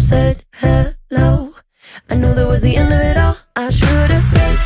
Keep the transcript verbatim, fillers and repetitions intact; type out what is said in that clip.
said hello. I knew that was the end of it all. I should've stayed.